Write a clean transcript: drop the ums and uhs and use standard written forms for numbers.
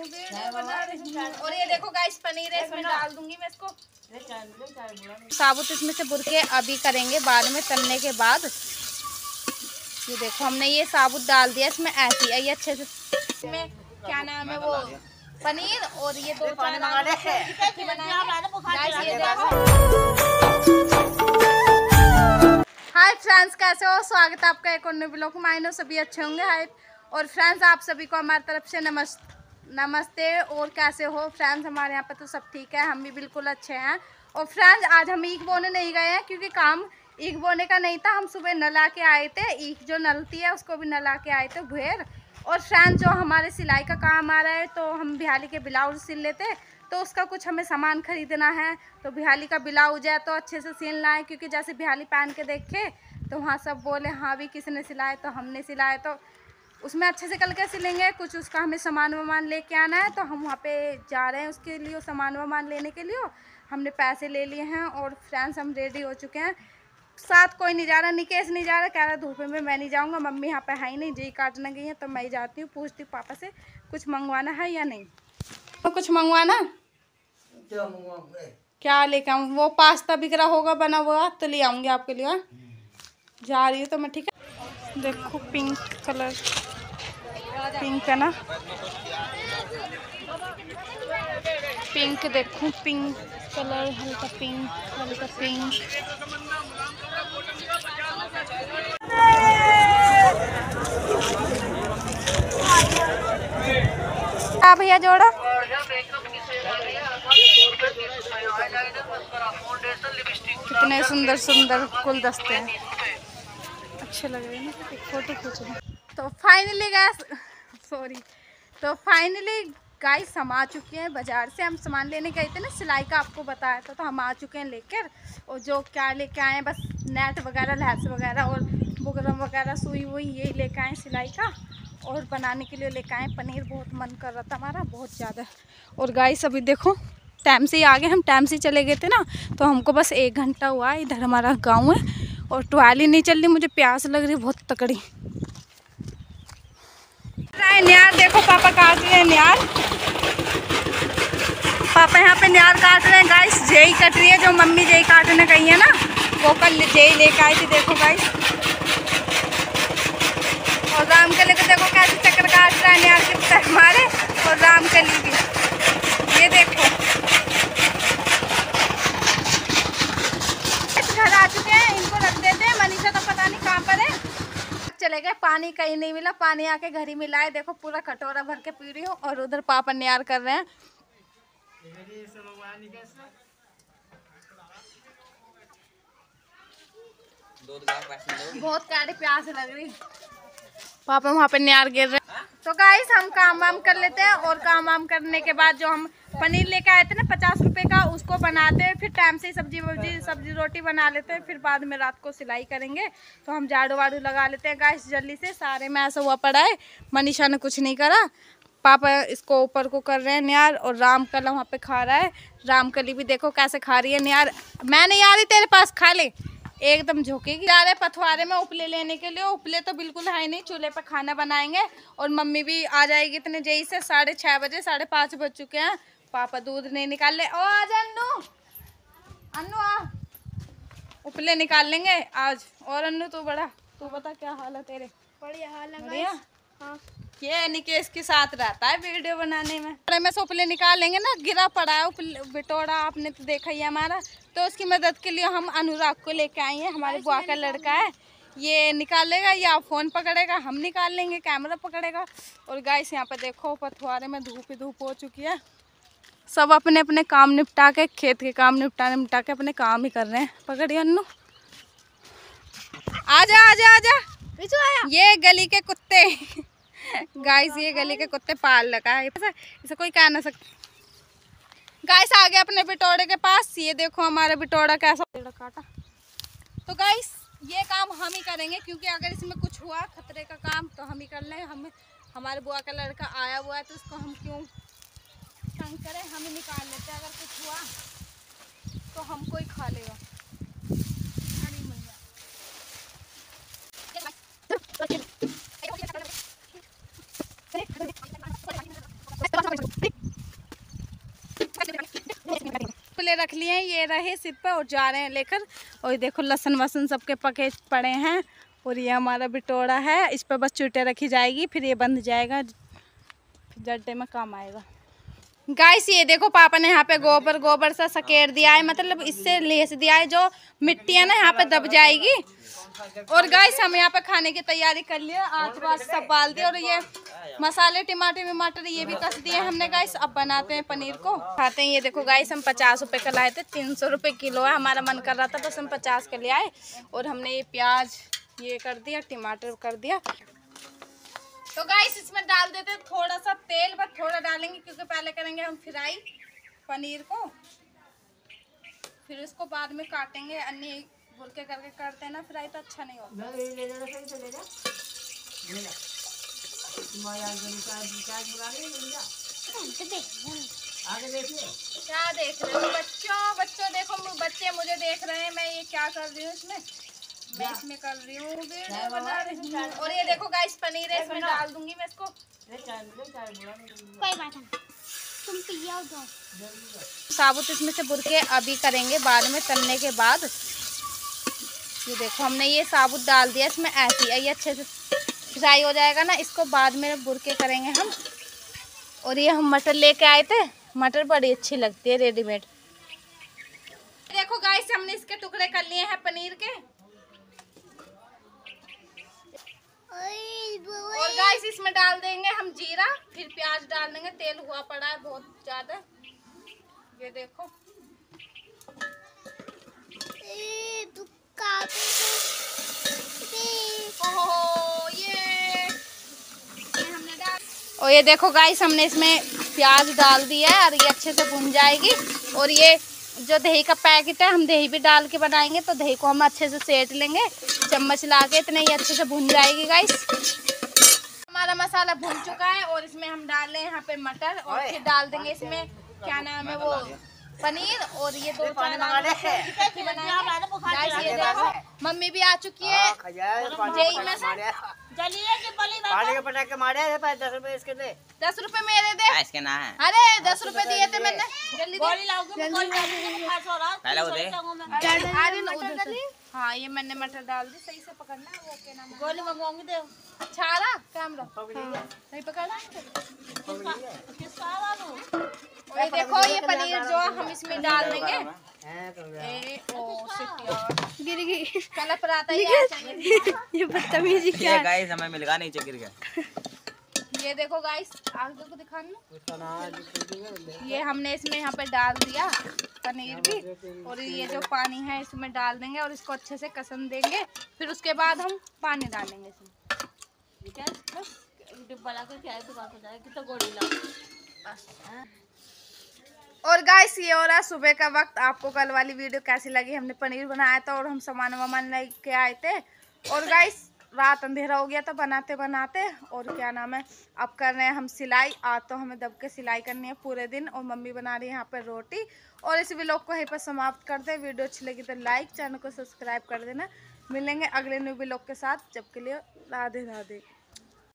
और ये देखो गाइस पनीर है, इसमें डाल दूंगी मैं इसको। साबुत इसमें से भुर के अभी करेंगे, बाद में तलने के बाद। ये देखो हमने ये साबुत डाल दिया इसमें, ऐसी ये अच्छे से। इसमें क्या नाम है वो पनीर, और ये दो हाय फ्रेंड्स, कैसे हो? स्वागत है आपका एक और नए ब्लॉग में। आई नो सभी अच्छे होंगे। हाय और फ्रेंड्स, आप सभी को हमारी तरफ से नमस्ते। और कैसे हो फ्रेंड्स? हमारे यहाँ पे तो सब ठीक है, हम भी बिल्कुल अच्छे हैं। और फ्रेंड्स, आज हम ईख बोने नहीं गए हैं क्योंकि काम ईख बोने का नहीं था। हम सुबह नला के आए थे, ईख जो नलती है उसको भी नला के आए थे भुएर। और फ्रेंड्स, जो हमारे सिलाई का काम आ रहा है, तो हम बिहाली के ब्लाउज सिल लेते, तो उसका कुछ हमें सामान खरीदना है। तो बिहाली का ब्लाउज है तो अच्छे से सिलना है, क्योंकि जैसे बिहाली पहन के देखे तो वहाँ सब बोले हाँ भी किसने सिलाए, तो हमने सिलाए, तो उसमें अच्छे से कल के सिलेंगे। कुछ उसका हमें सामान वामान लेके आना है, तो हम वहाँ पे जा रहे हैं उसके लिए, सामान वामान लेने के लिए। हमने पैसे ले लिए हैं और फ्रेंड्स हम रेडी हो चुके हैं। साथ कोई नहीं जा रहा, निकेश नहीं जा रहा, कह रहा धूप में मैं नहीं जाऊँगा, मम्मी यहाँ पे है ही नहीं, जी काटने गई है, तो मैं ही जाती हूँ। पूछती हूँ पापा से कुछ मंगवाना है या नहीं। तो कुछ मंगवाना क्या लेके आऊँ? वो पास्ता बिक रहा होगा बना हुआ, तो ले आऊँगी आपके लिए। जा रही हूँ तो मैं, ठीक है। देखो पिंक कलर, पिंक है ना, पिंक देखो, पिंक कलर, हल्का पिंक, हल्का पिंक। क्या भैया जोड़ा? कितने सुंदर सुंदर गुलदस्ते हैं, अच्छे लग रहे हैं ना। एक फोटो खींच लो। तो फाइनली गाइस हम आ चुके हैं बाजार से। हम सामान लेने गए थे ना, सिलाई का आपको बताया था, तो हम आ चुके हैं लेकर। और जो क्या लेके आए हैं, बस नेट वगैरह, लैस वगैरह और बुकरम वगैरह, सुई वही यही लेके आए सिलाई का। और बनाने के लिए लेके आए पनीर। बहुत मन कर रहा था हमारा, बहुत ज़्यादा। और गाइस अभी देखो टाइम से ही आ गए, हम टाइम से चले गए थे ना, तो हमको बस 1 घंटा हुआ। इधर हमारा गाँव है और ट्वाली नहीं चल रही, मुझे प्यास लग रही बहुत तकड़ी। न्यार देखो, पापा काट रहे हैं न्यार। पापा यहाँ पे न्यार काट रहे हैं गाइस। जेई कट रही है, जो मम्मी जेई काटने गई है ना, वो कल जेई लेके आई थी। देखो गाइस, और राम कली को देखो कैसे चक्कर काट रहा है न्यार कितना हमारे। और राम कली भी, ये देखो घर आ चुके हैं। इनको रख देते हैं, मनीषा तो पता नहीं कहाँ पर है। चले गए, पानी कहीं नहीं मिला, पानी आके घर ही मिला है। देखो पूरा कटोरा भर के पी रही हूँ। और उधर पापा न्यार कर रहे हैं। बहुत काड़ी प्यास लग रही, पापा वहाँ पे न्यार गिर रहे हैं। तो गाइस हम काम वाम कर लेते हैं, और काम वाम करने के बाद जो हम पनीर लेके आए थे ना 50 रुपए का, उसको बनाते हैं। फिर टाइम से सब्जी रोटी बना लेते हैं। फिर बाद में रात को सिलाई करेंगे। तो हम झाड़ू वाड़ू लगा लेते हैं गाइस जल्दी से। सारे में ऐसा हुआ पड़ा है, मनीषा ने कुछ नहीं करा। पापा इसको ऊपर को कर रहे हैं न्यार, और राम कला वहाँ पे खा रहा है। राम कली भी देखो कैसे खा रही है न्यार। मैं नहीं आ रही तेरे पास, खा ले। एकदम झोंकेगी। जा रहे पथवारे में उपले लेने के लिए। उपले तो बिल्कुल है नहीं, चूल्हे पर खाना बनाएंगे। और मम्मी भी आ जाएगी इतने जई से, 6:30 बजे, 5:30 बज चुके हैं। पापा दूध नहीं निकाल ले। ओ आजा अन्नू, अन्नू आ, उपले निकाल लेंगे आज। और अन्नू तू बड़ा, तू बता क्या हाल है तेरे? बढ़िया हाल है। बढ़िया। हाँ, ये निकेश के साथ रहता है वीडियो बनाने में। बड़े में से उपले निकाल लेंगे ना, गिरा पड़ा है बिटोड़ा, आपने तो देखा ही है हमारा। तो उसकी मदद के लिए हम अनुराग को लेके आए हैं। हमारे बुआ का लड़का है, ये निकालेगा या फोन पकड़ेगा, हम निकाल लेंगे, कैमरा पकड़ेगा। और गाइस यहाँ पे देखो पथवारे में धूप ही धूप हो चुकी है। सब अपने अपने काम निपटा के, खेत के काम निपटा के अपने काम ही कर रहे हैं। पकड़िए अन्नू, आजा आजा आजा। ये गली के कुत्ते गाइस, ये गली के कुत्ते पाल लगा है, इसे कोई कह ना सकता। गाइस आ गए अपने बिटोड़े के पास। ये देखो हमारा बिटोड़ा कैसा काटा। तो गाइस ये काम हम ही करेंगे, क्योंकि अगर इसमें कुछ हुआ खतरे का काम तो हम ही कर लें। हम, हमारे बुआ का लड़का आया हुआ है, तो उसको हम क्यों तंग करें, हम ही निकाल लेते हैं। अगर कुछ हुआ तो हमको ही खा लेगा। छोले रख लिए हैं, ये रहे सिर पर और जा रहे हैं लेकर। और ये देखो लहसुन वसन सबके पके पड़े हैं। और ये हमारा बिटोड़ा है, इस पर बस चुटे रखी जाएगी, फिर ये बंध जाएगा, फिर जड्डे में काम आएगा। गाइस ये देखो पापा ने यहाँ पे गोबर सा सकेर दिया है, मतलब इससे लेस दिया है, जो मिट्टी है ना यहाँ पे दब जाएगी। और गाइस हम यहाँ पे खाने की तैयारी कर लिया, आँच वाँच सब बाल दिया और ये मसाले टमाटर ये भी कस दिए हमने गाइस। अब बनाते हैं पनीर को, खाते हैं। ये देखो गाइस हम 50 रुपए का लाए थे, 300 रुपए किलो है। हमारा मन कर रहा था बस हम 50 का ले आए। और हमने ये प्याज ये कर दिया, टमाटर कर दिया। तो गाइस इसमें डाल देते हैं थोड़ा सा तेल, बस थोड़ा डालेंगे क्योंकि पहले करेंगे हम फ्राई पनीर को, फिर इसको बाद में काटेंगे। अन्य बुरके करके करते हैं ना फ्राई तो अच्छा नहीं होता। क्या देख रहे हो बच्चों देखो, बच्चे मुझे देख रहे हैं, मैं ये क्या कर रही हूँ इसमें, मैं इसमें कर रही हूँ वीडियो बना रही हूँ। और ये देखो गाइस पनीर है, इसमें डाल दूंगी मैं इसको। कोई बात नहीं, तुम पिया दो। साबुत इसमें से बुरके अभी करेंगे, बाद में तलने के बाद। ये देखो हमने ये साबुत डाल दिया इसमें, ऐसे ही ये अच्छे से फ्राई हो जाएगा ना, इसको बाद में बुरके करेंगे हम। और ये हम मटर लेके आए थे, मटर बड़ी अच्छी लगती है रेडीमेड। देखो गाइस हमने इसके टुकड़े कर लिए हैं पनीर के। और गाइस इसमें डाल देंगे हम जीरा, फिर प्याज डाल देंगे। तेल हुआ पड़ा है बहुत ज्यादा, ये देखो। हमने डाल। और ये देखो गाइस हमने इसमें प्याज डाल दिया है और ये अच्छे से भुन जाएगी। और ये जो दही का पैकेट है, हम दही भी डाल के बनाएंगे, तो दही को हम अच्छे से सेट लेंगे चम्मच ला के, इतने ही अच्छे से भुन जाएगी गाइस। हमारा मसाला भुन चुका है और इसमें हम डाल रहे हैं यहाँ पे मटर, और फिर डाल देंगे इसमें क्या नाम है वो पनीर। और ये 2-4 गाइस ये देखो मम्मी भी आ चुकी है जेई में से। पानी के पटाखे मारे 10 रुपए इसके दे। 10 रुपए मेरे दे, इसके ना है। अरे 10 रुपए दिए थे मैंने। जल्दी हाँ ये मैंने मटर डाल दी, सही से पकड़ना है वो, क्या नाम है, गोली मंगवाऊंगी दे। अच्छा आ रहा कैमरा सही पकड़ना। और ये देखो ये पनीर जो हम इसमें डाल देंगे। गिर गई कल पर आता है ये बदतमीजी क्या है गाइस, हमें मिलेगा नीचे गिर गया। ये देखो गाइस आगे को दिखाना, ये हमने इसमें यहाँ पे डाल दिया पनीर भी। और ये जो पानी है इसमें डाल देंगे और इसको अच्छे से कसम देंगे, फिर उसके बाद हम पानी डालेंगे इसमें। और गाइस ये हो रहा सुबह का वक्त। आपको कल वाली वीडियो कैसी लगी? हमने पनीर बनाया था और हम सामान वामान लेके आए थे। और गाइस रात अंधेरा हो गया था बनाते बनाते। और क्या नाम है, अब कर रहे हैं हम सिलाई। आज तो हमें दब के सिलाई करनी है पूरे दिन। और मम्मी बना रही है यहाँ पर रोटी। और इस व्लॉग को यहीं पर समाप्त करते हैं। वीडियो अच्छी लगी तो लाइक, चैनल को सब्सक्राइब कर देना। मिलेंगे अगले न्यू व्लॉग के साथ, जब के लिए राधे राधे।